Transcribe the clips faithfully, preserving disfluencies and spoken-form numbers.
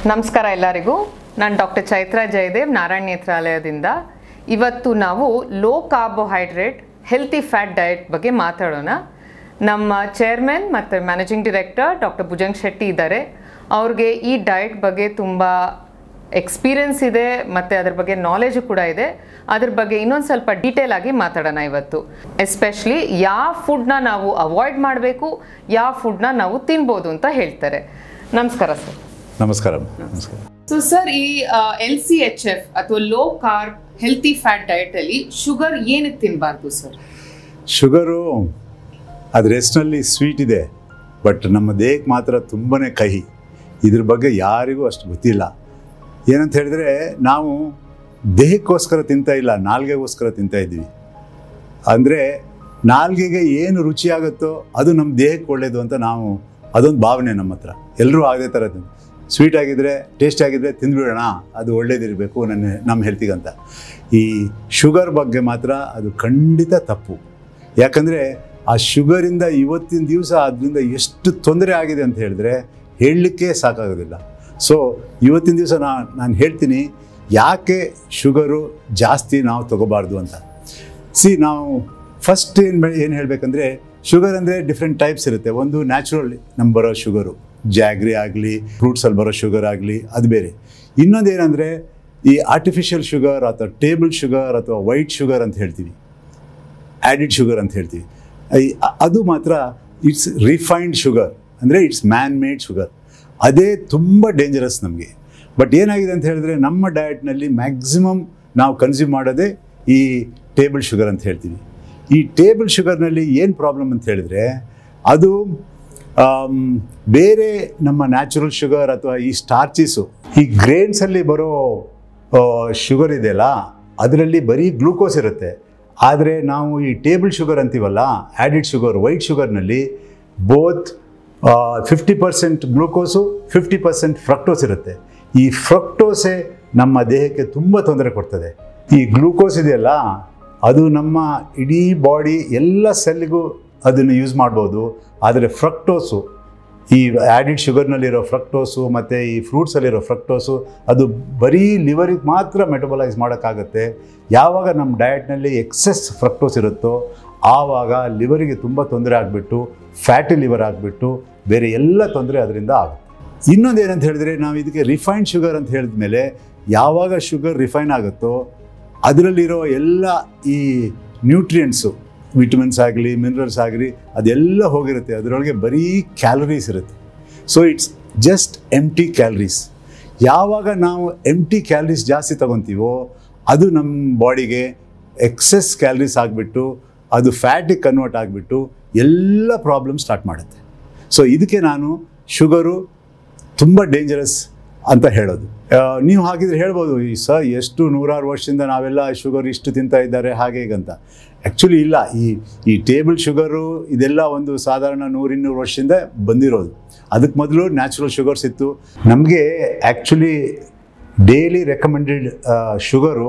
ನಮಸ್ಕಾರ ಎಲ್ಲರಿಗೂ. ನಾನು ಡಾಕ್ಟರ್ ಚೈತ್ರ ಜಯದೇವ್, ನಾರಾಯಣ ನೇತ್ರಾಲಯದಿಂದ. ಇವತ್ತು ನಾವು low carbohydrate healthy fat diet ಬಗ್ಗೆ ಮಾತಾಡೋಣ. ನಮ್ಮ ಚೇರ್ಮನ್ ಮತ್ತು managing director doctor Bhujang Shetty ಇದ್ದಾರೆ. ಅವ್ರಿಗೆ ಈ ಡಯಟ್ ಬಗ್ಗೆ ತುಂಬ ಎಕ್ಸ್ಪೀರಿಯನ್ಸ್ ಇದೆ ಮತ್ತು ಅದ್ರ ಬಗ್ಗೆ ನಾಲೆಜು ಕೂಡ ಇದೆ. ಅದ್ರ ಬಗ್ಗೆ ಇನ್ನೊಂದು ಸ್ವಲ್ಪ ಡೀಟೇಲ್ ಆಗಿ ಮಾತಾಡೋಣ ಇವತ್ತು. ಎಸ್ಪೆಷಲಿ ಯಾವ ಫುಡ್ನ ನಾವು ಅವಾಯ್ಡ್ ಮಾಡಬೇಕು, ಯಾವ ಫುಡ್ನ ನಾವು ತಿನ್ಬೋದು ಅಂತ ಹೇಳ್ತಾರೆ. ನಮಸ್ಕಾರ ಸರ್. ನಮಸ್ಕಾರ. ನಮಸ್ಕಾರ. ಸೊ ಸರ್, ಈ ಎಲ್ ಸಿ ಎಚ್ ಎಫ್ ಅಥವಾ low carb healthy fat diet ಅಲ್ಲಿ ಶುಗರ್ ಏನಕ್ಕೆ ತಿನ್ನಬಾರ್ದು ಸರ್? ಶುಗರು ಅದ್ರ ಹೆಸರಲ್ಲಿ ಸ್ವೀಟ್ ಇದೆ, ಬಟ್ ನಮ್ಮ ದೇಹಕ್ಕೆ ಮಾತ್ರ ತುಂಬಾ ಕಹಿ. ಇದ್ರ ಬಗ್ಗೆ ಯಾರಿಗೂ ಅಷ್ಟು ಗೊತ್ತಿಲ್ಲ. ಏನಂತ ಹೇಳಿದ್ರೆ, ನಾವು ದೇಹಕ್ಕೋಸ್ಕರ ತಿಂತಾ ಇಲ್ಲ, ನಾಲ್ಗೆಗೋಸ್ಕರ ತಿಂತಾ ಇದ್ದೀವಿ. ಅಂದರೆ ನಾಲ್ಗೆಗೆ ಏನು ರುಚಿಯಾಗುತ್ತೋ ಅದು ನಮ್ಮ ದೇಹಕ್ಕೆ ಒಳ್ಳೆಯದು ಅಂತ ನಾವು, ಅದೊಂದು ಭಾವನೆ ನಮ್ಮ ಹತ್ರ. ಎಲ್ಲರೂ ಅದೇ ಥರ ತಿಂದು ಸ್ವೀಟ್ ಆಗಿದ್ದರೆ, ಟೇಸ್ಟ್ ಆಗಿದ್ದರೆ ತಿಂದುಬಿಡೋಣ, ಅದು ಒಳ್ಳೇದಿರಬೇಕು ನನ್ನ ನಮ್ಮ ಹೆಲ್ತಿಗಂತ. ಈ ಶುಗರ್ ಬಗ್ಗೆ ಮಾತ್ರ ಅದು ಖಂಡಿತ ತಪ್ಪು. ಯಾಕಂದರೆ ಆ ಶುಗರಿಂದ ಇವತ್ತಿನ ದಿವಸ ಅದರಿಂದ ಎಷ್ಟು ತೊಂದರೆ ಆಗಿದೆ ಅಂತ ಹೇಳಿದ್ರೆ ಹೇಳಲಿಕ್ಕೆ ಸಾಕಾಗೋದಿಲ್ಲ. ಸೊ ಇವತ್ತಿನ ದಿವಸ ನಾ ನಾನು ಹೇಳ್ತೀನಿ ಯಾಕೆ ಶುಗರು ಜಾಸ್ತಿ ನಾವು ತಗೋಬಾರ್ದು ಅಂತ. ಸಿ, ನಾವು ಫಸ್ಟ್ ಏನು ಏನು ಹೇಳಬೇಕಂದ್ರೆ, ಶುಗರ್ ಅಂದರೆ ಡಿಫ್ರೆಂಟ್ ಟೈಪ್ಸ್ ಇರುತ್ತೆ. ಒಂದು ನ್ಯಾಚುರಲ್ ನಮ್ಗೆ ಬರೋ ಶುಗರು, ಜಾಗ್ರಿ ಆಗಲಿ, ಫ್ರೂಟ್ಸಲ್ಲಿ ಬರೋ ಶುಗರ್ ಆಗಲಿ, ಅದು ಬೇರೆ. ಇನ್ನೊಂದು ಏನಂದರೆ ಈ ಆರ್ಟಿಫಿಷಿಯಲ್ ಶುಗರ್ ಅಥವಾ ಟೇಬಲ್ ಶುಗರ್ ಅಥವಾ ವೈಟ್ ಶುಗರ್ ಅಂತ ಹೇಳ್ತೀವಿ, ಆ್ಯಡಿಡ್ ಶುಗರ್ ಅಂತ ಹೇಳ್ತೀವಿ. ಅದು ಮಾತ್ರ ಇಟ್ಸ್ ರಿಫೈನ್ಡ್ ಶುಗರ್, ಅಂದರೆ ಇಟ್ಸ್ ಮ್ಯಾನ್ ಮೇಡ್ ಶುಗರ್. ಅದೇ ತುಂಬ ಡೇಂಜರಸ್ ನಮಗೆ. ಬಟ್ ಏನಾಗಿದೆ ಅಂತ ಹೇಳಿದ್ರೆ, ನಮ್ಮ ಡಯಟ್ನಲ್ಲಿ ಮ್ಯಾಕ್ಸಿಮಮ್ ನಾವು ಕನ್ಸ್ಯೂಮ್ ಮಾಡೋದೇ ಈ ಟೇಬಲ್ ಶುಗರ್ ಅಂತ ಹೇಳ್ತೀವಿ. ಈ ಟೇಬಲ್ ಶುಗರ್ನಲ್ಲಿ ಏನು ಪ್ರಾಬ್ಲಮ್ ಅಂತ ಹೇಳಿದ್ರೆ, ಅದು ಬೇರೆ ನಮ್ಮ ನ್ಯಾಚುರಲ್ ಶುಗರ್ ಅಥವಾ ಈ ಸ್ಟಾರ್ಚಿಸು, ಈ ಗ್ರೇನ್ಸಲ್ಲಿ ಬರೋ ಶುಗರ್ ಇದೆಯಲ್ಲ, ಅದರಲ್ಲಿ ಬರೀ ಗ್ಲೂಕೋಸ್ ಇರುತ್ತೆ. ಆದರೆ ನಾವು ಈ ಟೇಬಲ್ ಶುಗರ್ ಅಂತೀವಲ್ಲ, ಆ್ಯಡಿಡ್ ಶುಗರ್, ವೈಟ್ ಶುಗರ್ನಲ್ಲಿ both fifty percent glucose, fifty percent fructose ಇರುತ್ತೆ. ಈ ಫ್ರಕ್ಟೋಸೇ ನಮ್ಮ ದೇಹಕ್ಕೆ ತುಂಬ ತೊಂದರೆ ಕೊಡ್ತದೆ. ಈ ಗ್ಲೂಕೋಸ್ ಇದೆಯಲ್ಲ, ಅದು ನಮ್ಮ ಇಡೀ ಬಾಡಿ ಎಲ್ಲ ಸೆಲ್ಗೂ ಅದನ್ನು ಯೂಸ್ ಮಾಡ್ಬೋದು. ಆದರೆ ಫ್ರಕ್ಟೋಸು, ಈ ಆ್ಯಡಿಡ್ ಶುಗರ್ನಲ್ಲಿರೋ ಫ್ರಕ್ಟೋಸು ಮತ್ತು ಈ ಫ್ರೂಟ್ಸಲ್ಲಿರೋ ಫ್ರಕ್ಟೋಸು, ಅದು ಬರೀ ಲಿವರಿಗೆ ಮಾತ್ರ ಮೆಟಬಲೈಸ್ ಮಾಡೋಕ್ಕಾಗತ್ತೆ. ಯಾವಾಗ ನಮ್ಮ ಡಯಟ್ನಲ್ಲಿ ಎಕ್ಸೆಸ್ ಫ್ರಕ್ಟೋಸ್ ಇರುತ್ತೋ ಆವಾಗ ಲಿವರಿಗೆ ತುಂಬ ತೊಂದರೆ ಆಗಿಬಿಟ್ಟು ಫ್ಯಾಟಿ ಲಿವರ್ ಆಗಿಬಿಟ್ಟು ಬೇರೆ ಎಲ್ಲ ತೊಂದರೆ ಅದರಿಂದ ಆಗುತ್ತೆ. ಇನ್ನೊಂದು ಏನಂತ ಹೇಳಿದ್ರೆ, ನಾವು ಇದಕ್ಕೆ ರಿಫೈನ್ಡ್ ಶುಗರ್ ಅಂತ ಹೇಳಿದ ಮೇಲೆ, ಯಾವಾಗ ಶುಗರ್ ರಿಫೈನ್ ಆಗುತ್ತೋ ಅದರಲ್ಲಿರೋ ಎಲ್ಲ ಈ ನ್ಯೂಟ್ರಿಯೆಂಟ್ಸು, ವಿಟಮಿನ್ಸ್ ಆಗಲಿ, ಮಿನರಲ್ಸ್ ಆಗಲಿ, ಅದೆಲ್ಲ ಹೋಗಿರುತ್ತೆ. ಅದರೊಳಗೆ ಬರೀ ಕ್ಯಾಲರೀಸ್ ಇರುತ್ತೆ. So it's just empty calories. ಯಾವಾಗ ನಾವು ಎಂಟಿ ಕ್ಯಾಲರೀಸ್ ಜಾಸ್ತಿ ತಗೊತೀವೋ ಅದು ನಮ್ಮ ಬಾಡಿಗೆ ಎಕ್ಸೆಸ್ ಕ್ಯಾಲರೀಸ್ ಆಗಿಬಿಟ್ಟು ಅದು ಫ್ಯಾಟಿಗೆ ಕನ್ವರ್ಟ್ ಆಗಿಬಿಟ್ಟು ಎಲ್ಲ ಪ್ರಾಬ್ಲಮ್ ಸ್ಟಾರ್ಟ್ ಮಾಡುತ್ತೆ. ಸೊ ಇದಕ್ಕೆ ನಾನು ಶುಗರು ತುಂಬ ಡೇಂಜರಸ್ ಅಂತ ಹೇಳೋದು. ನೀವು ಹಾಗಿದ್ರೆ ಹೇಳ್ಬೋದು, ಈ ಸರ್ ಎಷ್ಟು ನೂರಾರು ವರ್ಷದಿಂದ ನಾವೆಲ್ಲ ಶುಗರ್ ಇಷ್ಟು ತಿಂತಾ ಇದ್ದಾರೆ ಹಾಗೆ ಹೀಗಂತ. ಆ್ಯಕ್ಚುಲಿ ಇಲ್ಲ. ಈ ಈ ಟೇಬಲ್ ಶುಗರು ಇದೆಲ್ಲ ಒಂದು ಸಾಧಾರಣ ನೂರಿನ್ನೂರು ವರ್ಷದಿಂದ ಬಂದಿರೋದು. ಅದಕ್ಕೆ ಮೊದಲು ನ್ಯಾಚುರಲ್ ಶುಗರ್ಸ್ ಇತ್ತು. ನಮಗೆ ಆ್ಯಕ್ಚುಲಿ ಡೈಲಿ ರೆಕಮೆಂಡೆಡ್ ಶುಗರು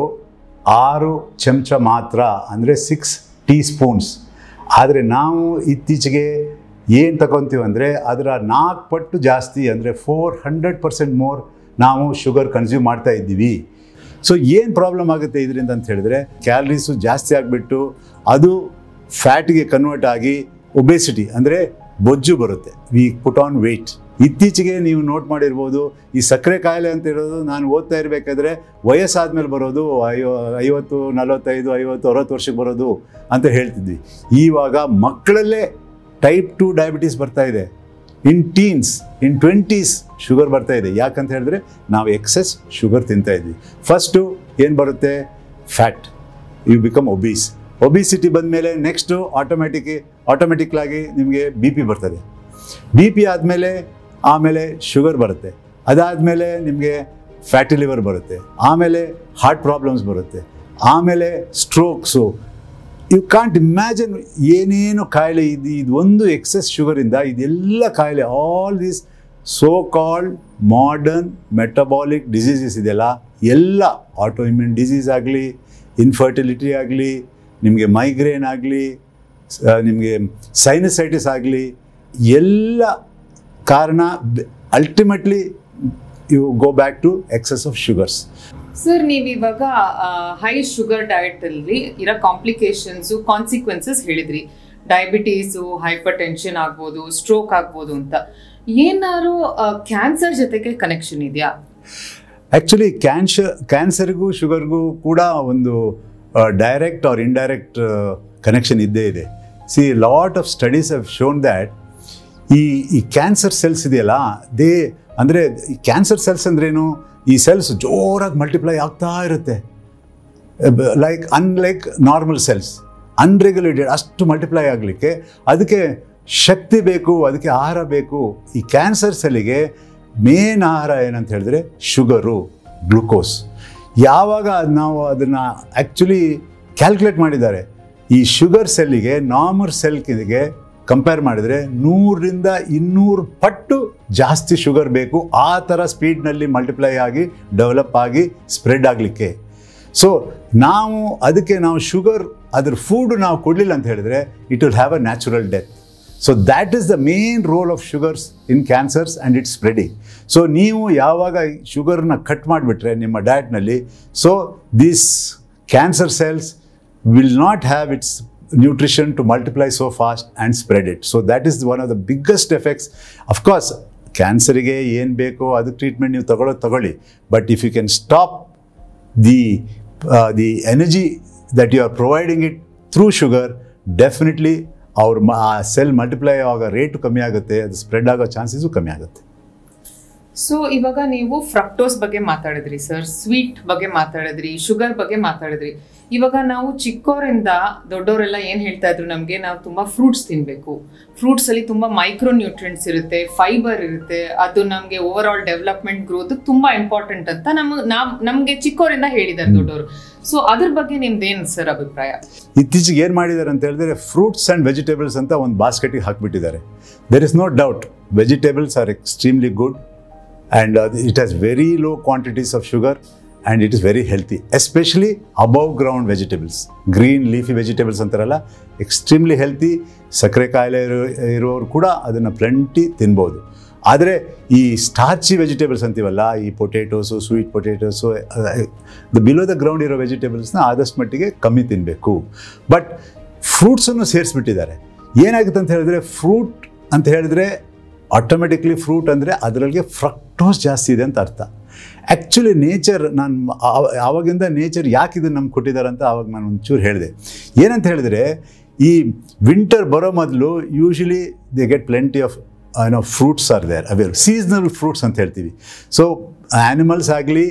ಆರು ಚಮಚ ಮಾತ್ರ, ಅಂದರೆ ಸಿಕ್ಸ್ ಟೀ ಸ್ಪೂನ್ಸ್. ಆದರೆ ನಾವು ಇತ್ತೀಚೆಗೆ ಏನು ತಗೊತೀವಿ ಅಂದರೆ ಅದರ ನಾಲ್ಕು ಪಟ್ಟು ಜಾಸ್ತಿ, ಅಂದರೆ ಫೋರ್ ಹಂಡ್ರೆಡ್ ಪರ್ಸೆಂಟ್ ಮೋರ್ ನಾವು ಶುಗರ್ ಕನ್ಸ್ಯೂಮ್ ಮಾಡ್ತಾ ಇದ್ದೀವಿ. ಸೊ ಏನು ಪ್ರಾಬ್ಲಮ್ ಆಗುತ್ತೆ ಇದರಿಂದ ಅಂತ ಹೇಳಿದ್ರೆ, ಕ್ಯಾಲರೀಸು ಜಾಸ್ತಿ ಆಗಿಬಿಟ್ಟು ಅದು ಫ್ಯಾಟಿಗೆ ಕನ್ವರ್ಟ್ ಆಗಿ ಒಬೆಸಿಟಿ ಅಂದರೆ ಬೊಜ್ಜು ಬರುತ್ತೆ. We put on weight. ಇತ್ತೀಚೆಗೆ ನೀವು ನೋಟ್ ಮಾಡಿರ್ಬೋದು, ಈ ಸಕ್ಕರೆ ಕಾಯಿಲೆ ಅಂತ ಇರೋದು ನಾನು ಓದ್ತಾ ಇರಬೇಕಾದ್ರೆ ವಯಸ್ಸಾದ್ಮೇಲೆ ಬರೋದು, ಐವ ಐವತ್ತು ನಲವತ್ತೈದು ಐವತ್ತು ಅರವತ್ತು ವರ್ಷಕ್ಕೆ ಬರೋದು ಅಂತ ಹೇಳ್ತಿದ್ವಿ. ಈವಾಗ ಮಕ್ಕಳಲ್ಲೇ ಟೈಪ್ ಟು ಡಯಾಬಿಟೀಸ್ ಬರ್ತಾ ಇದೆ. In teens, in twenties sugar ಬರ್ತಾ ಇದೆ. ಯಾಕಂತ ಹೇಳಿದ್ರೆ ನಾವು ಎಕ್ಸೆಸ್ ಶುಗರ್ ತಿಂತಾ ಇದ್ವಿ. ಫಸ್ಟು ಏನು ಬರುತ್ತೆ? Fat. You become obese. Obesity ಬಂದಮೇಲೆ ನೆಕ್ಸ್ಟು ಆಟೋಮೆಟಿಕ್ ಆಟೋಮೆಟಿಕ್ಲಾಗಿ ನಿಮಗೆ ಬಿ ಪಿ ಬರ್ತದೆ. ಬಿ ಪಿ ಆದಮೇಲೆ ಆಮೇಲೆ ಶುಗರ್ ಬರುತ್ತೆ. ಅದಾದಮೇಲೆ ನಿಮಗೆ ಫ್ಯಾಟಿ ಲಿವರ್ ಬರುತ್ತೆ. ಆಮೇಲೆ ಹಾರ್ಟ್ ಪ್ರಾಬ್ಲಮ್ಸ್ ಬರುತ್ತೆ. ಆಮೇಲೆ ಸ್ಟ್ರೋಕ್ಸು. ಯು ಕಾಂಟ್ ಇಮ್ಯಾಜಿನ್ ಏನೇನು ಕಾಯಿಲೆ ಇದು. ಇದು ಒಂದು ಎಕ್ಸೆಸ್ ಶುಗರಿಂದ ಇದೆಲ್ಲ ಕಾಯಿಲೆ, all these so called modern metabolic diseases ಇದೆಯಲ್ಲ, ಎಲ್ಲ ಆಟೋ ಇಮ್ಯೂನ್ ಡಿಸೀಸ್ ಆಗಲಿ, ಇನ್ಫರ್ಟಿಲಿಟಿ ಆಗಲಿ, ನಿಮಗೆ ಮೈಗ್ರೇನ್ ಆಗಲಿ, ನಿಮಗೆ ಸೈನಸೈಟಿಸ್ ಆಗಲಿ, ಎಲ್ಲ ಕಾರಣ ultimately you go back to excess of sugars. Sir, ನೀವು ಇವಾಗ ಹೈ ಶುಗರ್ ಡಯಟ್ ಅಲ್ಲಿ ಇರೋ ಕಾಂಪ್ಲಿಕೇಶನ್ಸ್ ಕಾನ್ಸಿಕ್ವೆನ್ಸಸ್ ಹೇಳಿದ್ರಿ. ಡಯಾಬಿಟೀಸು, ಹೈಪರ್ ಟೆನ್ಷನ್ ಆಗ್ಬೋದು, ಸ್ಟ್ರೋಕ್ ಆಗ್ಬೋದು ಅಂತ. ಏನಾದ್ರು ಕ್ಯಾನ್ಸರ್ ಜೊತೆಗೆ ಕನೆಕ್ಷನ್ ಇದೆಯಾ? ಆ್ಯಕ್ಚುಲಿ ಕ್ಯಾನ್ಸರ್ ಕ್ಯಾನ್ಸರ್ಗೂ ಶುಗರ್ಗೂ ಕೂಡ ಒಂದು ಡೈರೆಕ್ಟ್ ಆರ್ ಇಂಡೈರೆಕ್ಟ್ ಕನೆಕ್ಷನ್ ಇದ್ದೇ ಇದೆ. See lot of studies have shown that ಈ ಈ ಕ್ಯಾನ್ಸರ್ ಸೆಲ್ಸ್ ಇದೆಯಲ್ಲ, ದೇ ಅಂದರೆ ಈ ಕ್ಯಾನ್ಸರ್ ಸೆಲ್ಸ್ ಅಂದ್ರೇನು, ಈ ಸೆಲ್ಸ್ ಜೋರಾಗಿ ಮಲ್ಟಿಪ್ಲೈ ಆಗ್ತಾ ಇರುತ್ತೆ. Like unlike normal cells unregulated ಅಷ್ಟು ಮಲ್ಟಿಪ್ಲೈ ಆಗಲಿಕ್ಕೆ ಅದಕ್ಕೆ ಶಕ್ತಿ ಬೇಕು, ಅದಕ್ಕೆ ಆಹಾರ ಬೇಕು. ಈ ಕ್ಯಾನ್ಸರ್ ಸೆಲ್ಲಿಗೆ ಮೇನ್ ಆಹಾರ ಏನಂತ ಹೇಳಿದ್ರೆ ಶುಗರು, ಗ್ಲುಕೋಸ್. ಯಾವಾಗ ನಾವು ಅದನ್ನು ಆ್ಯಕ್ಚುಲಿ ಕ್ಯಾಲ್ಕುಲೇಟ್ ಮಾಡಿದ್ದಾರೆ, ಈ ಶುಗರ್ ಸೆಲ್ಲಿಗೆ ನಾರ್ಮಲ್ ಸೆಲ್ಗೆ ಕಂಪೇರ್ ಮಾಡಿದರೆ ನೂರರಿಂದ ಇನ್ನೂರು ಪಟ್ಟು ಜಾಸ್ತಿ ಶುಗರ್ ಬೇಕು ಆ ಥರ ಸ್ಪೀಡ್ನಲ್ಲಿ ಮಲ್ಟಿಪ್ಲೈ ಆಗಿ ಡೆವಲಪ್ ಆಗಿ ಸ್ಪ್ರೆಡ್ ಆಗಲಿಕ್ಕೆ. ಸೊ ನಾವು ಅದಕ್ಕೆ ನಾವು ಶುಗರ್ ಅದ್ರ ಫುಡ್ ನಾವು ಕೊಡಲಿಲ್ಲ ಅಂತ ಹೇಳಿದರೆ it will have a natural death. So that is the main role of sugars in cancers and it's spreading. So ನೀವು ಯಾವಾಗ ಶುಗರ್ನ ಕಟ್ ಮಾಡಿಬಿಟ್ರೆ ನಿಮ್ಮ ಡಯಟ್ನಲ್ಲಿ, so this cancer cells will not have its nutrition to multiply so fast and spread it. So that is one of the biggest effects. Of course, cancer ಗೆ ಏನು ಬೇಕೋ ಅದು ಟ್ರೀಟ್ಮೆಂಟ್ ನೀವು ತಗೊಳ್ಳೋದು ತಗೊಳ್ಳಿ, but if you can stop the the energy that you are providing it through sugar, definitely ಅವ್ರ ಆ cell multiply ಆಗೋ ರೇಟು ಕಮ್ಮಿ ಆಗುತ್ತೆ, ಅದು ಸ್ಪ್ರೆಡ್ ಆಗೋ ಚಾನ್ಸಸ್ಸು ಕಮ್ಮಿ ಆಗುತ್ತೆ. ಸೊ ಇವಾಗ ನೀವು ಫ್ರಕ್ಟೋಸ್ ಬಗ್ಗೆ ಮಾತಾಡಿದ್ರಿ ಸರ್, ಸ್ವೀಟ್ ಬಗ್ಗೆ ಮಾತಾಡಿದ್ರಿ, ಶುಗರ್ ಬಗ್ಗೆ ಮಾತಾಡಿದ್ರಿ. ಇವಾಗ ನಾವು ಚಿಕ್ಕವರಿಂದ ದೊಡ್ಡವರೆಲ್ಲ ಏನು ಹೇಳ್ತಾ ಇದ್ರು, ನಮಗೆ ನಾವು ತುಂಬ ಫ್ರೂಟ್ಸ್ ತಿನ್ನಬೇಕು, ಫ್ರೂಟ್ಸಲ್ಲಿ ತುಂಬ ಮೈಕ್ರೋ ನ್ಯೂಟ್ರಿಯೆಂಟ್ಸ್ ಇರುತ್ತೆ, ಫೈಬರ್ ಇರುತ್ತೆ, ಅದು ನಮಗೆ ಓವರ್ ಆಲ್ ಡೆವಲಪ್ಮೆಂಟ್ ಗ್ರೋತ್ ತುಂಬ ಇಂಪಾರ್ಟೆಂಟ್ ಅಂತ ನಮಗೆ ನಾವು ನಮಗೆ ಚಿಕ್ಕವರಿಂದ ಹೇಳಿದ್ದಾರೆ ದೊಡ್ಡವರು. ಸೊ ಅದ್ರ ಬಗ್ಗೆ ನಿಮ್ದೇನು ಸರ್ ಅಭಿಪ್ರಾಯ? ಇತ್ತೀಚೆಗೆ ಏನು ಮಾಡಿದ್ದಾರೆ ಅಂತ ಹೇಳಿದ್ರೆ, ಫ್ರೂಟ್ಸ್ ಆ್ಯಂಡ್ ವೆಜಿಟೇಬಲ್ಸ್ ಅಂತ ಒಂದು ಬಾಸ್ಕೆಟಿಗೆ ಹಾಕಿಬಿಟ್ಟಿದ್ದಾರೆ. There is no doubt vegetables are extremely good and uh, it has very low quantities of sugar and it is very healthy, especially above ground vegetables, green leafy vegetables ಅಂತಾರಲ್ಲ, extremely healthy. ಸಕ್ಕರೆ ಕಾಯಿಲೆ ಇರೋ ಇರೋರು ಕೂಡ ಅದನ್ನು plenty ತಿನ್ಬೋದು. ಆದರೆ ಈ ಸ್ಟಾರ್ಚಿ ವೆಜಿಟೇಬಲ್ಸ್ ಅಂತೀವಲ್ಲ, ಈ potatoes, sweet potatoes, the below the ground ಇರೋ ವೆಜಿಟೇಬಲ್ಸ್ನ ಆದಷ್ಟು ಮಟ್ಟಿಗೆ ಕಮ್ಮಿ ತಿನ್ನಬೇಕು. ಬಟ್ ಫ್ರೂಟ್ಸನ್ನು ಸೇರಿಸ್ಬಿಟ್ಟಿದ್ದಾರೆ. ಏನಾಗುತ್ತೆ ಅಂತ ಹೇಳಿದ್ರೆ, ಫ್ರೂಟ್ ಅಂತ ಹೇಳಿದ್ರೆ ಆಟೋಮೆಟಿಕ್ಲಿ ಫ್ರೂಟ್ ಅಂದರೆ ಅದರೊಳಗೆ ಫ್ರಕ್ಟೋಸ್ ಜಾಸ್ತಿ ಇದೆ ಅಂತ ಅರ್ಥ. ಆ್ಯಕ್ಚುಲಿ ನೇಚರ್, ನಾನು ಆವಾಗಿಂದ ನೇಚರ್ ಯಾಕೆ ಇದನ್ನು ನಮ್ಗೆ ಕೊಟ್ಟಿದ್ದಾರೆ ಅಂತ ಆವಾಗ ನಾನು ಒಂಚೂರು ಹೇಳಿದೆ. ಏನಂತ ಹೇಳಿದ್ರೆ, ಈ ವಿಂಟರ್ ಬರೋ ಮೊದಲು usually they get plenty of ಏನೋ fruits are there aware, seasonal fruits ಅಂತ ಹೇಳ್ತೀವಿ. ಸೊ ಆ್ಯನಿಮಲ್ಸ್ ಆಗಲಿ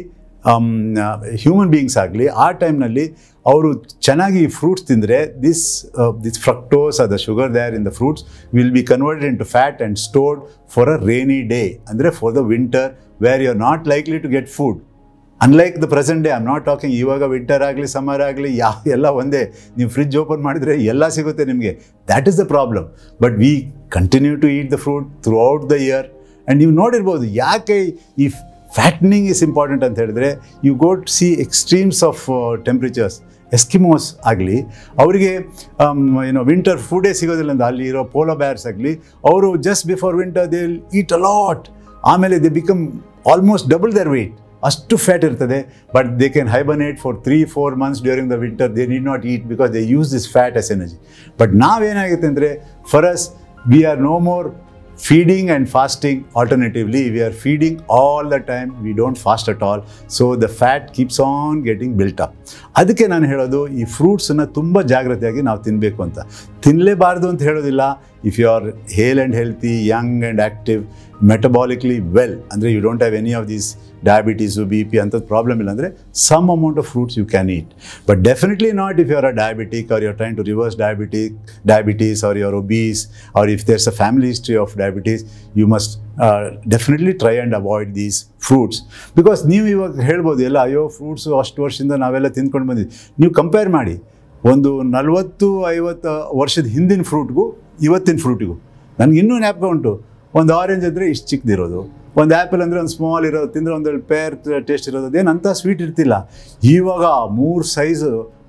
ಹ್ಯೂಮನ್ ಬೀಯಿಂಗ್ಸ್ ಆಗಲಿ ಆ ಟೈಮ್ನಲ್ಲಿ ಅವರು ಚೆನ್ನಾಗಿ ಫ್ರೂಟ್ಸ್ ತಿಂದರೆ this this fructose are the sugar there in the fruits will be converted into fat and stored for a rainy day, ಅಂದರೆ for the winter where you are not likely to get food. Unlike the present day, I am not talking ಇವಾಗ winter ಆಗಲಿ summer ಆಗಲಿ ಯಾವ ಎಲ್ಲ ಒಂದೇ, ನೀವು fridge open ಮಾಡಿದರೆ ಎಲ್ಲ ಸಿಗುತ್ತೆ ನಿಮಗೆ. That is the problem. But we continue to eat the fruit throughout the year. And ನೀವು ನೋಡಿರ್ಬೋದು ಯಾಕೆ ಈ ಫ್ಯಾಟ್ನಿಂಗ್ ಇಸ್ ಇಂಪಾರ್ಟೆಂಟ್ ಅಂತ ಹೇಳಿದ್ರೆ, you go to see extremes of temperatures. Eskimos ಆಗಲಿ, ಅವರಿಗೆ ಏನೋ ವಿಂಟರ್ ಫುಡೇ ಸಿಗೋದಿಲ್ಲ ಅಂತ, ಅಲ್ಲಿ ಇರೋ ಪೋಲೋ ಬ್ಯಾರ್ಸ್ ಆಗಲಿ, ಅವರು just before winter they will eat a lot, ಆಮೇಲೆ they become almost double their weight, ಅಷ್ಟು ಫ್ಯಾಟ್ ಇರ್ತದೆ. But they can hibernate for three four months during the winter, they need not eat because they use this fat as energy. But ನಾವೇನಾಗುತ್ತೆ ಅಂದರೆ, for us we are no more feeding and fasting alternatively. We are feeding all the time, we don't fast at all, so the fat keeps on getting built up. ಅದಕ್ಕೆ ನಾನು ಹೇಳೋದು, ಈ ಫ್ರೂಟ್ಸನ್ನು ತುಂಬ ಜಾಗ್ರತೆಯಾಗಿ ನಾವು ತಿನ್ನಬೇಕು ಅಂತ. ತಿನ್ನಲೇಬಾರ್ದು ಅಂತ ಹೇಳೋದಿಲ್ಲ. If you are hale and healthy, young and active, metabolically well, ಅಂದರೆ you don't have any of these diabetes, B P ಅಂಥದ್ದು ಪ್ರಾಬ್ಲಮ್ ಇಲ್ಲ ಅಂದರೆ some amount of fruits you can eat. But definitely not if you are a diabetic or you are trying to reverse diabetic diabetes or you are obese or if there's a family history of diabetes, you must definitely try and avoid these fruits. Because ನೀವು ಇವಾಗ ಹೇಳ್ಬೋದು ಎಲ್ಲ, ಅಯ್ಯೋ fruits ಅಷ್ಟು ವರ್ಷದಿಂದ ನಾವೆಲ್ಲ ತಿಂದ್ಕೊಂಡು ಬಂದಿದ್ದೀವಿ. ನೀವು ಕಂಪೇರ್ ಮಾಡಿ, ಒಂದು ನಲ್ವತ್ತು ಐವತ್ತು ವರ್ಷದ ಹಿಂದಿನ ಫ್ರೂಟ್ಗೂ ಇವತ್ತಿನ ಫ್ರೂಟಿಗೂ ನನಗೆ ಇನ್ನೂ ಜ್ಞಾಪಕ ಉಂಟು. ಒಂದು ಆರೆಂಜ್ ಅಂದರೆ ಇಷ್ಟು ಚಿಕ್ಕದಿರೋದು, ಒಂದು ಆ್ಯಪಲ್ ಅಂದರೆ ಒಂದು ಸ್ಮಾಲ್ ಇರೋದು, ತಿಂದರೆ ಒಂದೆರಡು ಪೇರ್ ಟೇಸ್ಟ್ ಇರೋದು, ಅದೇನು ಅಂಥ ಸ್ವೀಟ್ ಇರ್ತಿಲ್ಲ. ಇವಾಗ ಮೂರು ಸೈಜು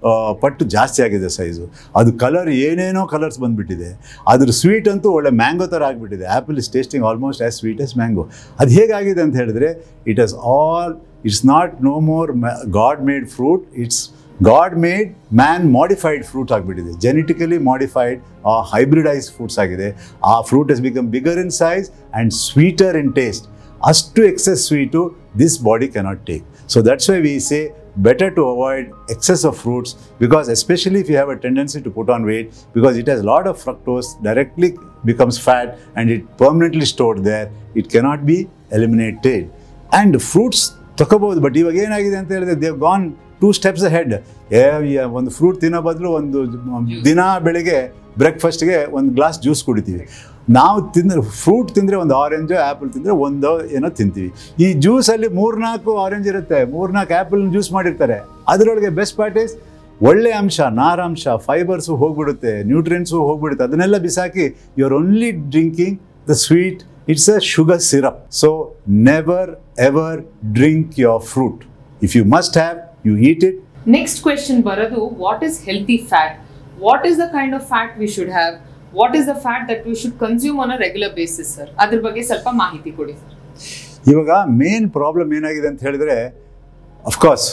ಪಟ್ಟು ಜಾಸ್ತಿ ಆಗಿದೆ ಸೈಜು. ಅದು ಕಲರ್ ಏನೇನೋ ಕಲರ್ಸ್ ಬಂದುಬಿಟ್ಟಿದೆ. ಅದ್ರ ಸ್ವೀಟ್ ಅಂತೂ ಒಳ್ಳೆ ಮ್ಯಾಂಗೋ ಥರ ಆಗಿಬಿಟ್ಟಿದೆ. Apple is tasting almost as sweet as mango. ಅದು ಹೇಗಾಗಿದೆ ಅಂತ ಹೇಳಿದ್ರೆ, it has all it's not no more God made fruit, it's God made man modified fruit ಆಗಿಬಿಟ್ಟಿದೆ. ಜೆನೆಟಿಕಲಿ ಮಾಡಿಫೈಡ್ ಹೈಬ್ರಿಡೈಸ್ ಫ್ರೂಟ್ಸ್ ಆಗಿದೆ. ಆ fruit has become bigger in size and sweeter in taste. ಅಷ್ಟು excess sweet this body cannot take. So that's why we say better to avoid excess of fruits, because especially if you have a tendency to put on weight, because it has a lot of fructose, directly becomes fat and it permanently stored there, it cannot be eliminated. And fruits ತಗೋಬಹುದು, but ಇವಾಗ ಏನಾಗಿದೆ ಅಂತ ಹೇಳಿದ್ರೆ they gone two steps ahead. ಒಂದು fruit ತಿನ್ನೋ ಬದಲು ಒಂದು ದಿನ ಬೆಳಿಗ್ಗೆ ಬ್ರೇಕ್ಫಾಸ್ಟ್ಗೆ ಒಂದು ಗ್ಲಾಸ್ ಜ್ಯೂಸ್ ಕುಡಿತೀವಿ. ನಾವು ತಿಂದರೆ ಫ್ರೂಟ್ ತಿಂದರೆ ಒಂದು ಆರೆಂಜು, ಆ್ಯಪಲ್ ತಿಂದರೆ ಒಂದು ಏನೋ ತಿಂತೀವಿ. ಈ ಜ್ಯೂಸಲ್ಲಿ ಮೂರ್ನಾಲ್ಕು ಆರೆಂಜ್ ಇರುತ್ತೆ, ಮೂರ್ನಾಲ್ಕು ಆ್ಯಪಲ್ನ ಜ್ಯೂಸ್ ಮಾಡಿರ್ತಾರೆ. ಅದರೊಳಗೆ ಬೆಸ್ಟ್ ಪಾರ್ಟ್ ಇಸ್ ಒಳ್ಳೆ ಅಂಶ, ನಾರಾಂಶ, ಫೈಬರ್ಸು ಹೋಗ್ಬಿಡುತ್ತೆ, ನ್ಯೂಟ್ರಿಯೆಂಟ್ಸು ಹೋಗ್ಬಿಡುತ್ತೆ. ಅದನ್ನೆಲ್ಲ ಬಿಸಾಕಿ you are only drinking the sweet. It's a sugar syrup. So never ever drink your fruit. If you must have, you eat it. Next question baradu, what is healthy fat? What is the kind of fat we should have? What is the fat that we should consume on a regular basis, sir? Adr ಬಗ್ಗೆ ಸ್ವಲ್ಪ ಮಾಹಿತಿ ಕೊಡಿ sir. ಇವಾಗ main problem ಏನಾಗಿದೆ ಅಂತ ಹೇಳಿದ್ರೆ, of course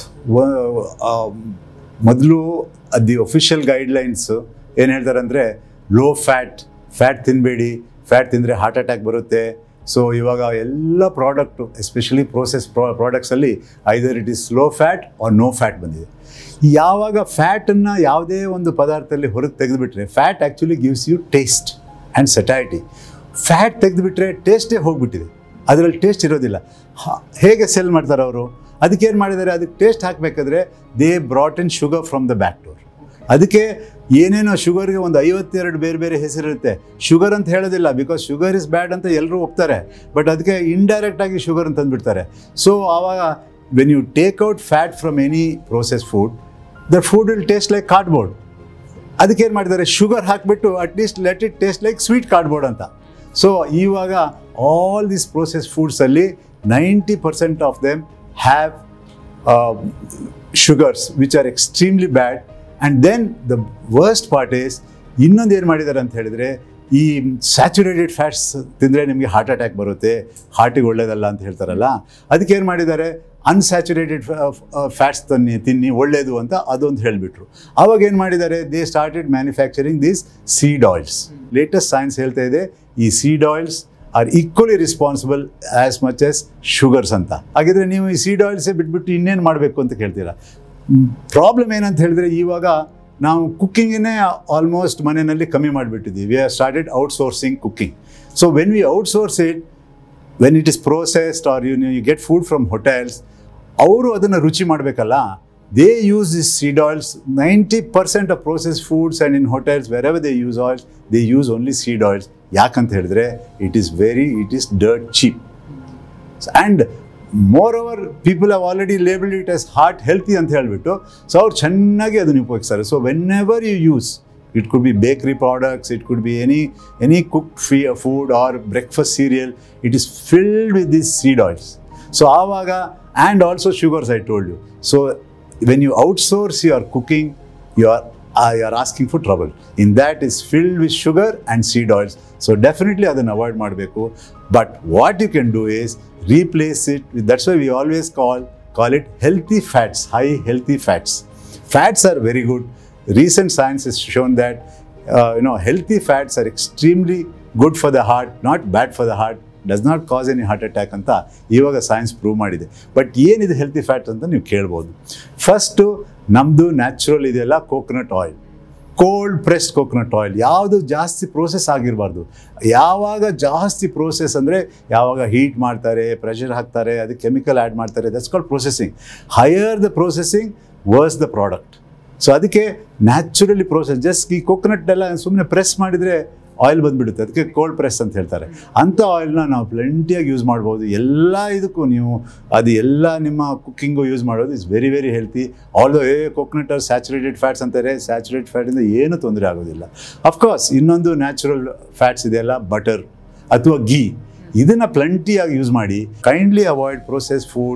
ಮೊದಲು the official guidelines ಏನು ಹೇಳ್ತಾರೆ ಅಂದರೆ, ಲೋ ಫ್ಯಾಟ್, ಫ್ಯಾಟ್ ತಿನ್ನಬೇಡಿ, ಫ್ಯಾಟ್ ತಿಂದರೆ ಹಾರ್ಟ್ ಅಟ್ಯಾಕ್ ಬರುತ್ತೆ. ಸೊ ಇವಾಗ ಎಲ್ಲ ಪ್ರಾಡಕ್ಟು ಎಸ್ಪೆಷಲಿ ಪ್ರೋಸೆಸ್ ಪ್ರಾ ಪ್ರಾಡಕ್ಟ್ಸಲ್ಲಿ either it is low fat or no fat ಬಂದಿದೆ. ಯಾವಾಗ ಫ್ಯಾಟನ್ನು ಯಾವುದೇ ಒಂದು ಪದಾರ್ಥದಲ್ಲಿ ಹೊರಗೆ ತೆಗೆದುಬಿಟ್ರೆ, fat actually gives you taste and satiety. Fat ತೆಗೆದುಬಿಟ್ರೆ ಟೇಸ್ಟೇ ಹೋಗಿಬಿಟ್ಟಿದೆ, ಅದರಲ್ಲಿ ಟೇಸ್ಟ್ ಇರೋದಿಲ್ಲ. ಹೇಗೆ ಸೆಲ್ ಮಾಡ್ತಾರೆ ಅವರು? ಅದಕ್ಕೇನು ಮಾಡಿದ್ದಾರೆ, ಅದಕ್ಕೆ ಟೇಸ್ಟ್ ಹಾಕಬೇಕಾದ್ರೆ they brought in sugar from the back door. ಅದಕ್ಕೆ ಏನೇನೋ ಶುಗರ್ಗೆ ಒಂದು ಐವತ್ತೆರಡು ಬೇರೆ ಬೇರೆ ಹೆಸರಿರುತ್ತೆ. ಶುಗರ್ ಅಂತ ಹೇಳೋದಿಲ್ಲ, ಬಿಕಾಸ್ ಶುಗರ್ ಇಸ್ ಬ್ಯಾಡ್ ಅಂತ ಎಲ್ಲರೂ ಒಪ್ತಾರೆ, ಬಟ್ ಅದಕ್ಕೆ ಇಂಡೈರೆಕ್ಟಾಗಿ ಶುಗರ್ ಅಂತ ಅಂದ್ಬಿಡ್ತಾರೆ. ಸೊ ಆವಾಗ when you take out fat from any process food, the food will taste like cardboard. ಅದಕ್ಕೇನು ಮಾಡಿದ್ದಾರೆ, ಶುಗರ್ ಹಾಕಿಬಿಟ್ಟು at least let it taste like sweet cardboard ಅಂತ. ಸೊ ಇವಾಗ ಆಲ್ ದಿಸ್ ಪ್ರೋಸೆಸ್ ಫುಡ್ಸಲ್ಲಿ ninety percent of them have sugars which are extremely bad. And then the worst part is, ಇನ್ನೊಂದು ಏನು ಮಾಡಿದ್ದಾರೆ ಅಂತ ಹೇಳಿದರೆ, ಈ ಸ್ಯಾಚುರೇಟೆಡ್ ಫ್ಯಾಟ್ಸ್ ತಿಂದರೆ ನಿಮಗೆ ಹಾರ್ಟ್ ಅಟ್ಯಾಕ್ ಬರುತ್ತೆ, ಹಾರ್ಟಿಗೆ ಒಳ್ಳೆಯದಲ್ಲ ಅಂತ ಹೇಳ್ತಾರಲ್ಲ, ಅದಕ್ಕೆ ಏನು ಮಾಡಿದ್ದಾರೆ, ಅನ್ಸ್ಯಾಚುರೇಟೆಡ್ ಫ್ಯಾಟ್ಸ್ ತನ್ನಿ ತಿನ್ನಿ ಒಳ್ಳೆಯದು ಅಂತ ಅದೊಂದು ಹೇಳಿಬಿಟ್ರು. ಆವಾಗ ಏನು ಮಾಡಿದ್ದಾರೆ, they started manufacturing these seed oils. Latest science ಹೇಳ್ತಾ ಇದೆ, ಈ seed oils are equally responsible as much as sugars ಅಂತ. ಹಾಗಿದ್ರೆ ನೀವು ಈ ಸೀಡ್ ಆಯಿಲ್ಸೇ ಬಿಟ್ಬಿಟ್ಟು ಇನ್ನೇನು ಮಾಡಬೇಕು ಅಂತ ಕೇಳ್ತೀರಾ. ಪ್ರಾಬ್ಲಮ್ ಏನಂತ ಹೇಳಿದ್ರೆ, ಇವಾಗ ನಾವು ಕುಕ್ಕಿಂಗನ್ನೇ ಆಲ್ಮೋಸ್ಟ್ ಮನೆಯಲ್ಲಿ ಕಮ್ಮಿ ಮಾಡಿಬಿಟ್ಟಿದ್ದೀವಿ. We have started outsourcing cooking. So when we outsource it, when it is processed or you you get food from hotels, ಅವರು ಅದನ್ನು ರುಚಿ ಮಾಡಬೇಕಲ್ಲ, they use this seed oils. Ninety percent of process foods and in hotels wherever they use oils, they use only seed oils. ಯಾಕಂತ ಹೇಳಿದ್ರೆ, it is very it is dirt cheap. And moreover, people have already labeled it as heart healthy ಅಂತ ಹೇಳಿಬಿಟ್ಟು, so ಅವ್ರು ಚೆನ್ನಾಗಿ ಅದನ್ನು ಉಪಯೋಗಿಸ್ತಾರೆ. So whenever you use, it could be bakery products, it could be any any cooked ಫೀ food or breakfast cereal, it is filled with this seed oils. So ಆವಾಗ, and also sugars I told you. So when you outsource your cooking, you are Uh, you are asking for trouble. In that is filled with sugar and seed oils. So definitely adana avoid ಮಾಡಬೇಕು. But what you can do is replace it with, that's why we always call call it healthy fats, high healthy fats. Fats are very good. Recent science has shown that uh, you know healthy fats are extremely good for the heart, not bad for the heart, does not cause any heart attack ಅಂತ ಇವಾಗ science prove ಮಾಡಿದೆ. But ಏನಿದೆ healthy fat ಅಂತ ನೀವು ಕೇಳ್ಬೋದು. First ನಮ್ಮದು natural ಇದೆಯಲ್ಲ, coconut oil, cold pressed coconut oil, ಯಾವುದು ಜಾಸ್ತಿ ಪ್ರೋಸೆಸ್ ಆಗಿರಬಾರ್ದು. ಯಾವಾಗ ಜಾಸ್ತಿ ಪ್ರೋಸೆಸ್ ಅಂದರೆ, ಯಾವಾಗ ಹೀಟ್ ಮಾಡ್ತಾರೆ, ಪ್ರೆಷರ್ ಹಾಕ್ತಾರೆ, ಅದಕ್ಕೆ ಕೆಮಿಕಲ್ ಆ್ಯಡ್ ಮಾಡ್ತಾರೆ, that's called processing. Higher the processing, worse the product. So ಅದಕ್ಕೆ ನ್ಯಾಚುರಲಿ ಪ್ರೋಸೆಸ್, ಜಸ್ಟ್ ಈ ಕೋಕೋನಟ್ ಎಲ್ಲ ಸುಮ್ಮನೆ ಪ್ರೆಸ್ ಮಾಡಿದರೆ ಆಯಿಲ್ ಬಂದುಬಿಡುತ್ತೆ, ಅದಕ್ಕೆ ಕೋಲ್ಡ್ ಪ್ರೆಸ್ ಅಂತ ಹೇಳ್ತಾರೆ. ಅಂಥ ಆಯಿಲ್ನ ನಾವು ಪ್ಲೆಂಟಿಯಾಗಿ ಯೂಸ್ ಮಾಡ್ಬೋದು. ಎಲ್ಲ ಇದಕ್ಕೂ ನೀವು ಅದು ಎಲ್ಲ ನಿಮ್ಮ ಕುಕ್ಕಿಂಗು ಯೂಸ್ ಮಾಡೋದು is very very healthy. Although a coconut are saturated fats ಅಂತಾರೆ, ಸ್ಯಾಚುರೇಟೆಡ್ ಫ್ಯಾಟಿಂದ ಏನೂ ತೊಂದರೆ ಆಗೋದಿಲ್ಲ. ಅಫ್ಕೋರ್ಸ್ ಇನ್ನೊಂದು ನ್ಯಾಚುರಲ್ ಫ್ಯಾಟ್ಸ್ ಇದೆಯಲ್ಲ, ಬಟರ್ ಅಥವಾ ಗೀ, ಇದನ್ನು ಪ್ಲೆಂಟಿಯಾಗಿ ಯೂಸ್ ಮಾಡಿ. Kindly avoid process foods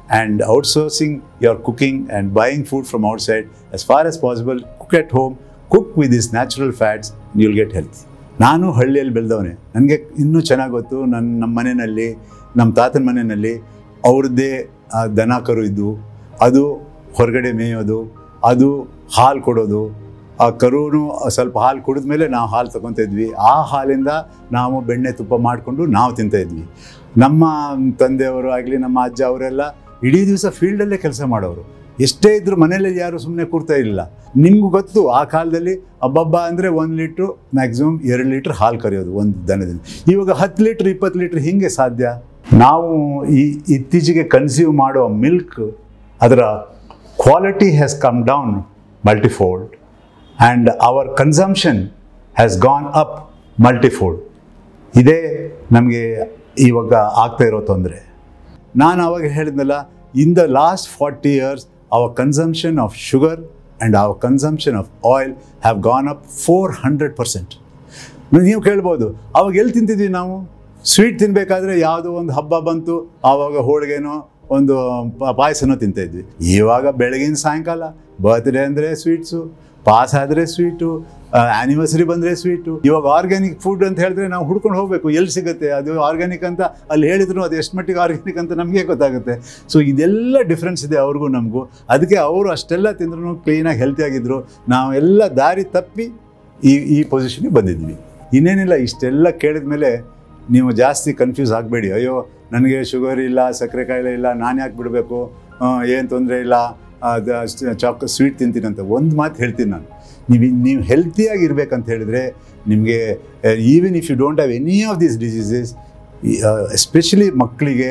and outsourcing your cooking and buying food from outside. As far as possible, cook at home, cook with these natural fats, and you'll get healthy. ನಾನು ಹಳ್ಳಿಯಲ್ಲಿ ಬೆಳೆದವನೇ, ನನಗೆ ಇನ್ನೂ ಚೆನ್ನಾಗಿ ಗೊತ್ತು. ನನ್ನ ನಮ್ಮ ಮನೆಯಲ್ಲಿ, ನಮ್ಮ ತಾತನ ಮನೆಯಲ್ಲಿ ಅವ್ರದ್ದೇ ದನ ಕರು ಇದ್ದು, ಅದು ಹೊರಗಡೆ ಮೇಯೋದು, ಅದು ಹಾಲು ಕೊಡೋದು. ಆ ಕರುನು ಸ್ವಲ್ಪ ಹಾಲು ಕುಡಿದ ಮೇಲೆ ನಾವು ಹಾಲು ತೊಗೊತಾ ಇದ್ವಿ. ಆ ಹಾಲಿಂದ ನಾವು ಬೆಣ್ಣೆ ತುಪ್ಪ ಮಾಡಿಕೊಂಡು ನಾವು ತಿಂತಾಯಿದ್ವಿ. ನಮ್ಮ ತಂದೆಯವರು ಆಗಲಿ, ನಮ್ಮ ಅಜ್ಜ ಅವರೆಲ್ಲ ಇಡೀ ದಿವಸ ಫೀಲ್ಡಲ್ಲೇ ಕೆಲಸ ಮಾಡೋರು. ಎಷ್ಟೇ ಇದ್ದರೂ ಮನೆಯಲ್ಲಿ ಯಾರು ಸುಮ್ಮನೆ ಕೂರ್ತಾ ಇಲ್ಲ. ನಿಮಗೂ ಗೊತ್ತು, ಆ ಕಾಲದಲ್ಲಿ ಹಬ್ಬಬ್ಬ ಅಂದರೆ ಒಂದು ಲೀಟ್ರು ಮ್ಯಾಕ್ಸಿಮಮ್ ಎರಡು ಲೀಟ್ರ್ ಹಾಲು ಕರೆಯೋದು ಒಂದು ದನದಿಂದ. ಇವಾಗ ಹತ್ತು ಲೀಟ್ರ್ ಇಪ್ಪತ್ತು ಲೀಟ್ರ್ ಹಿಂಗೆ ಸಾಧ್ಯ? ನಾವು ಈ ಇತ್ತೀಚೆಗೆ ಕನ್ಸ್ಯೂಮ್ ಮಾಡೋ ಮಿಲ್ಕ್, ಅದರ quality has come down multifold and our consumption has gone up multifold. ಇದೇ ನಮಗೆ ಇವಾಗ ಆಗ್ತಾ ಇರೋ ತೊಂದರೆ. ನಾನು ಆವಾಗ ಹೇಳಿದ್ನಲ್ಲ, in the last forty years our consumption of sugar and our consumption of oil have gone up four hundred percent. ನೀವು ಕೇಳ್ಬೋದು, ಅವಾಗ ಎಲ್ಲಿ ತಿಂತಿದ್ವಿ ನಾವು? ಸ್ವೀಟ್ ತಿನ್ನಬೇಕಾದ್ರೆ ಯಾವುದೋ ಒಂದು ಹಬ್ಬ ಬಂತು, ಆವಾಗ ಹೋಳಿಗೆನೋ ಒಂದು ಪಾಯಸನೋ ತಿಂತಾಯಿದ್ವಿ. ಇವಾಗ ಬೆಳಗಿನ ಸಾಯಂಕಾಲ ಬರ್ತ್ಡೇ ಅಂದರೆ ಸ್ವೀಟ್ಸು, ಪಾಸ್ ಆದರೆ ಸ್ವೀಟು, ಆ್ಯನಿವರ್ಸರಿ ಬಂದರೆ ಸ್ವೀಟು. ಇವಾಗ ಆರ್ಗ್ಯಾನಿಕ್ ಫುಡ್ ಅಂತ ಹೇಳಿದ್ರೆ ನಾವು ಹುಡ್ಕೊಂಡು ಹೋಗಬೇಕು, ಎಲ್ಲಿ ಸಿಗುತ್ತೆ ಅದು ಆರ್ಗ್ಯಾನಿಕ್ ಅಂತ. ಅಲ್ಲಿ ಹೇಳಿದ್ರು ಅದು ಎಷ್ಟು ಮಟ್ಟಿಗೆ ಆರ್ಗ್ಯಾನಿಕ್ ಅಂತ ನಮಗೆ ಗೊತ್ತಾಗುತ್ತೆ. ಸೊ ಇದೆಲ್ಲ ಡಿಫ್ರೆನ್ಸ್ ಇದೆ ಅವ್ರಿಗೂ ನಮಗೂ. ಅದಕ್ಕೆ ಅವರು ಅಷ್ಟೆಲ್ಲ ತಿಂದ್ರೂ ಕ್ಲೀನಾಗಿ ಹೆಲ್ತಿಯಾಗಿದ್ದರು. ನಾವೆಲ್ಲ ದಾರಿ ತಪ್ಪಿ ಈ ಈ ಪೊಸಿಷನ್ಗೆ ಬಂದಿದ್ವಿ. ಇನ್ನೇನಿಲ್ಲ, ಇಷ್ಟೆಲ್ಲ ಕೇಳಿದ ಮೇಲೆ ನೀವು ಜಾಸ್ತಿ ಕನ್ಫ್ಯೂಸ್ ಆಗಬೇಡಿ. ಅಯ್ಯೋ, ನನಗೆ ಶುಗರ್ ಇಲ್ಲ, ಸಕ್ಕರೆ ಕಾಯಿಲೆ ಇಲ್ಲ, ನಾನು ಯಾಕೆ ಬಿಡಬೇಕು, ಏನು ತೊಂದರೆ ಇಲ್ಲ, ಅದು ಚಾಕ್ ಸ್ವೀಟ್ ತಿಂತೀನಿ ಅಂತ. ಒಂದು ಮಾತು ಹೇಳ್ತೀನಿ ನಾನು, ನೀವು ನೀವು ಹೆಲ್ತಿಯಾಗಿರ್ಬೇಕಂತ ಹೇಳಿದರೆ ನಿಮಗೆ, even if you don't have any of these diseases, especially ಮಕ್ಕಳಿಗೆ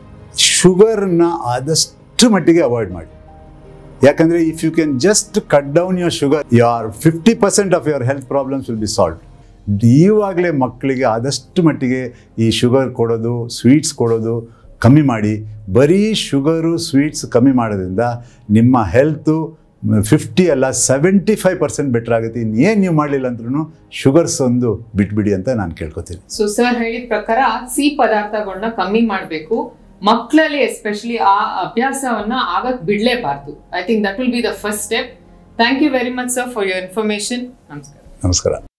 ಶುಗರ್ನ ಆದಷ್ಟು ಮಟ್ಟಿಗೆ ಅವಾಯ್ಡ್ ಮಾಡಿ. ಯಾಕಂದರೆ if you can just cut down your sugar, your fifty percent of your health problems will be solve. ಇವಾಗಲೇ ಮಕ್ಕಳಿಗೆ ಆದಷ್ಟು ಮಟ್ಟಿಗೆ ಈ ಶುಗರ್ ಕೊಡೋದು, ಸ್ವೀಟ್ಸ್ ಕೊಡೋದು ಕಮ್ಮಿ ಮಾಡಿ. ಬರೀ ಶುಗರು ಸ್ವೀಟ್ಸ್ ಕಮ್ಮಿ ಮಾಡೋದ್ರಿಂದ ನಿಮ್ಮ ಹೆಲ್ತು ಫಿಫ್ಟಿ ಅಲ್ಲ ಸೆವೆಂಟಿ ಫೈವ್ ಪರ್ಸೆಂಟ್ ಬೆಟರ್ ಆಗುತ್ತೆ. ಇನ್ನೇನು ನೀವು ಮಾಡಲಿಲ್ಲ ಅಂದ್ರೂ ಶುಗರ್ಸ್ ಒಂದು ಬಿಟ್ಬಿಡಿ ಅಂತ ನಾನು ಕೇಳ್ಕೊತೀನಿ. ಸೊ ಸರ್ ಹೇಳಿದ ಪ್ರಕಾರ ಸಿಹಿ ಪದಾರ್ಥಗಳನ್ನ ಕಮ್ಮಿ ಮಾಡಬೇಕು. ಮಕ್ಕಳಲ್ಲಿ ಎಸ್ಪೆಷಲಿ ಆ ಅಭ್ಯಾಸವನ್ನ ಆಗಕ್ಕೆ ಬಿಡಲೇಬಾರ್ದು. I think that will be the first step. Thank you very much sir for your information. ನಮಸ್ಕಾರ. ನಮಸ್ಕಾರ.